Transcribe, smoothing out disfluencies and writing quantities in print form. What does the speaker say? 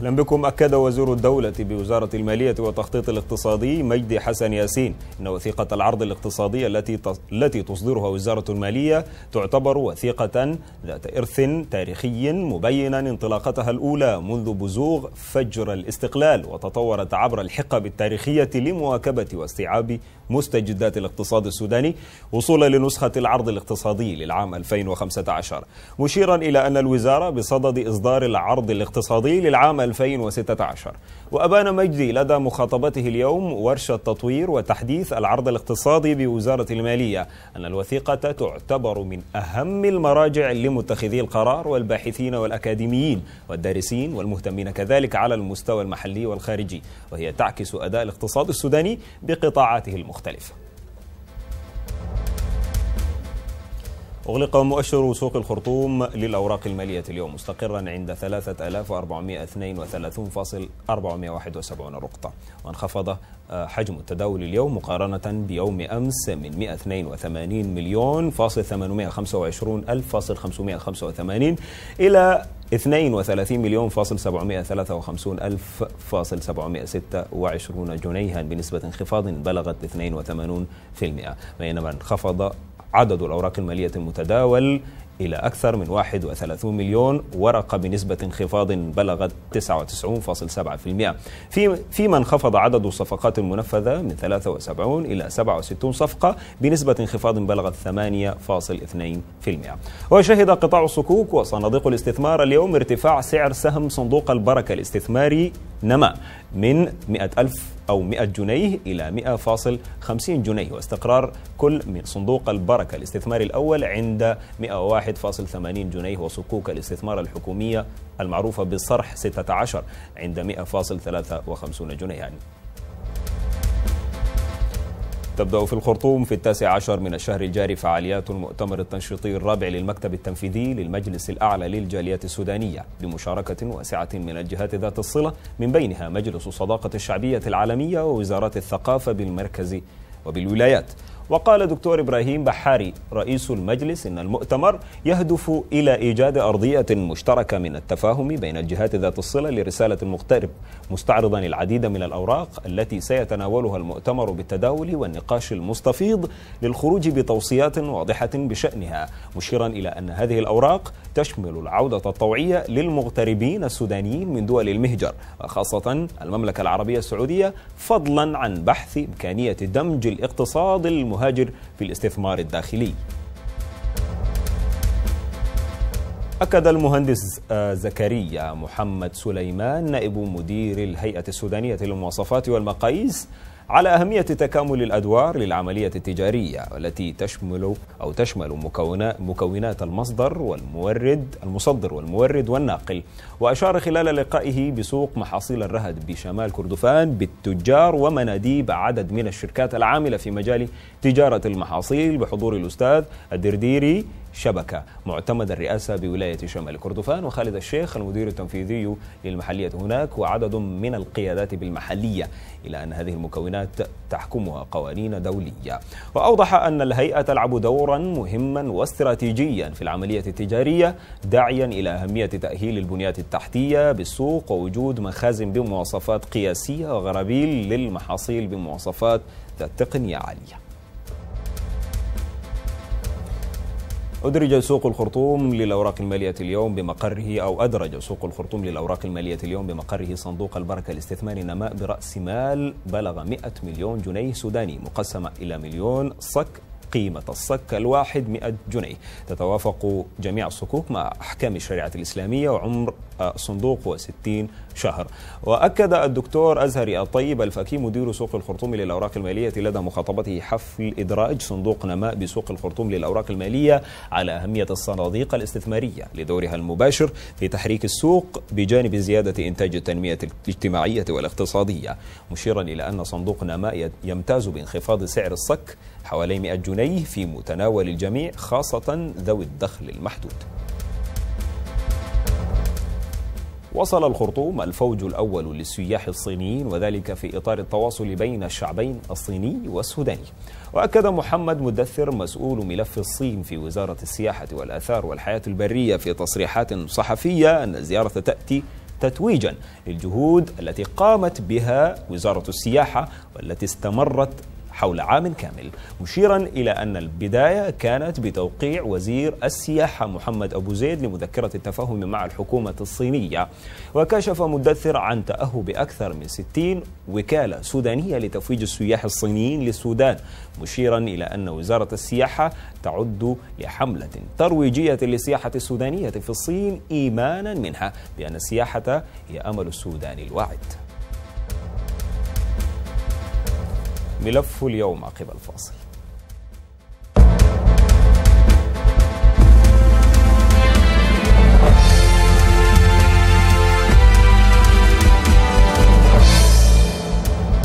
أهلا بكم. أكد وزير الدولة بوزارة المالية والتخطيط الاقتصادي مجدي حسن ياسين أن وثيقة العرض الاقتصادي التي تصدرها وزارة المالية تعتبر وثيقة ذات إرث تاريخي مبينا انطلاقتها الأولى منذ بزوغ فجر الاستقلال، وتطورت عبر الحقب التاريخية لمواكبة واستيعاب مستجدات الاقتصاد السوداني وصولا لنسخة العرض الاقتصادي للعام 2015، مشيرا إلى أن الوزارة بصدد إصدار العرض الاقتصادي للعام 2016. وأبان مجدي لدى مخاطبته اليوم ورشة تطوير وتحديث العرض الاقتصادي بوزارة المالية أن الوثيقة تعتبر من أهم المراجع لمتخذي القرار والباحثين والأكاديميين والدارسين والمهتمين كذلك على المستوى المحلي والخارجي، وهي تعكس أداء الاقتصاد السوداني بقطاعاته المختلفة. أغلق مؤشر سوق الخرطوم للأوراق المالية اليوم مستقرا عند 3432.471 نقطة، وانخفض حجم التداول اليوم مقارنة بيوم أمس من 182,825,585 إلى 32,753,726 جنيها بنسبة انخفاض بلغت 82%، بينما انخفض عدد الأوراق المالية المتداول إلى أكثر من 31 مليون ورقة بنسبة انخفاض بلغت 99.7%، فيما انخفض عدد الصفقات المنفذة من 73 إلى 67 صفقة بنسبة انخفاض بلغت 8.2%. وشهد قطاع الصكوك وصناديق الاستثمار اليوم ارتفاع سعر سهم صندوق البركة الاستثماري نما من 100 جنيه إلى 100.50 جنيه، واستقرار كل من صندوق البركة الاستثماري الأول عند 101.80 جنيه، وصكوك الاستثمار الحكومية المعروفة بالصرح 16 عند 100.53 جنيه. تبدأ في الخرطوم في 19 من الشهر الجاري فعاليات المؤتمر التنشيطي الرابع للمكتب التنفيذي للمجلس الأعلى للجاليات السودانية بمشاركة واسعة من الجهات ذات الصلة، من بينها مجلس الصداقة الشعبية العالمية ووزارات الثقافة بالمركز وبالولايات. وقال دكتور إبراهيم بحاري رئيس المجلس إن المؤتمر يهدف إلى إيجاد أرضية مشتركة من التفاهم بين الجهات ذات الصلة لرسالة المغترب، مستعرضا العديد من الأوراق التي سيتناولها المؤتمر بالتداول والنقاش المستفيض للخروج بتوصيات واضحة بشأنها، مشيرا إلى أن هذه الأوراق تشمل العودة الطوعية للمغتربين السودانيين من دول المهجر وخاصة المملكة العربية السعودية، فضلا عن بحث إمكانية دمج الاقتصاد المهاجر في الاستثمار الداخلي. أكد المهندس زكريا محمد سليمان نائب مدير الهيئة السودانية للمواصفات والمقاييس على أهمية تكامل الأدوار للعملية التجارية التي تشمل مكونات المصدر والمورد والناقل. وأشار خلال لقائه بسوق محاصيل الرهد بشمال كردفان بالتجار ومناديب عدد من الشركات العاملة في مجال تجارة المحاصيل بحضور الأستاذ الدرديري شبكة معتمد الرئاسة بولاية شمال كردفان وخالد الشيخ المدير التنفيذي للمحلية هناك وعدد من القيادات بالمحلية، إلى أن هذه المكونات تحكمها قوانين دولية. وأوضح أن الهيئة تلعب دورا مهما واستراتيجيا في العملية التجارية، داعيا إلى أهمية تأهيل البنيات التحتية بالسوق ووجود مخازن بمواصفات قياسية وغرابيل للمحاصيل بمواصفات ذات تقنية عالية. أدرج سوق الخرطوم للأوراق المالية اليوم بمقره صندوق البركة الاستثماري نماء برأس مال بلغ 100 مليون جنيه سوداني مقسمة إلى مليون صك، قيمة الصك الواحد 100 جنيه. تتوافق جميع الصكوك مع أحكام الشريعة الإسلامية، وعمر الصندوق 60 شهر. وأكد الدكتور أزهري الطيب الفكي مدير سوق الخرطوم للأوراق المالية لدى مخاطبته حفل إدراج صندوق نماء بسوق الخرطوم للأوراق المالية على أهمية الصناديق الاستثمارية لدورها المباشر في تحريك السوق بجانب زيادة إنتاج التنمية الاجتماعية والاقتصادية، مشيرا إلى أن صندوق نماء يمتاز بانخفاض سعر الصك حوالي 100 جنيه في متناول الجميع خاصة ذوي الدخل المحدود. وصل الخرطوم الفوج الأول للسياح الصينيين، وذلك في إطار التواصل بين الشعبين الصيني والسوداني. وأكد محمد مدثر مسؤول ملف الصين في وزارة السياحة والآثار والحياة البرية في تصريحات صحفية أن الزيارة تأتي تتويجا للجهود التي قامت بها وزارة السياحة والتي استمرت حول عام كامل، مشيرا إلى أن البداية كانت بتوقيع وزير السياحة محمد أبو زيد لمذكرة التفاهم مع الحكومة الصينية. وكشف مدثر عن تأهب أكثر من 60 وكالة سودانية لتفويج السياح الصينيين للسودان، مشيرا إلى أن وزارة السياحة تعد لحملة ترويجية للسياحة السودانية في الصين، إيمانا منها بأن السياحة هي أمل السودان الواعد. ملف اليوم عقب الفاصل.